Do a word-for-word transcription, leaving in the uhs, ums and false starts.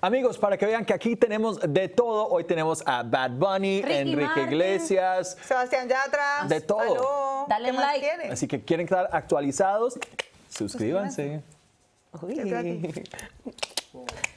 Amigos, para que vean que aquí tenemos de todo, hoy tenemos a Bad Bunny, Ricky Enrique Martin, Iglesias, Sebastián Yatra. de todo. Aló. Dale ¿Qué más like. quiere? Así que quieren estar actualizados, suscríbanse. Qué gratis. Uy.